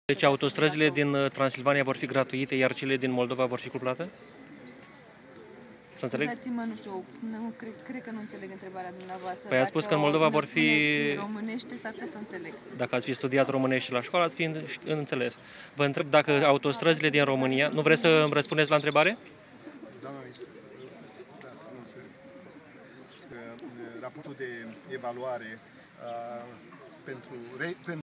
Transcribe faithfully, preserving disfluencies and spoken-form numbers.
Deci autostrăzile din Transilvania vor fi gratuite, iar cele din Moldova vor fi cu plată? Să înțeleg? Scuzați-mă, nu știu, nu, cred, cred că nu înțeleg întrebarea dumneavoastră. Păi ați spus că în Moldova vor fi... românește, s-ar putea să înțeleg. Dacă ați fi studiat românește la școală, ați fi înțeles. Vă întreb dacă autostrăzile din România... Nu vreți să îmi răspundeți la întrebare? Da, da, să nu înțeleg. Raportul de evaluare uh, pentru...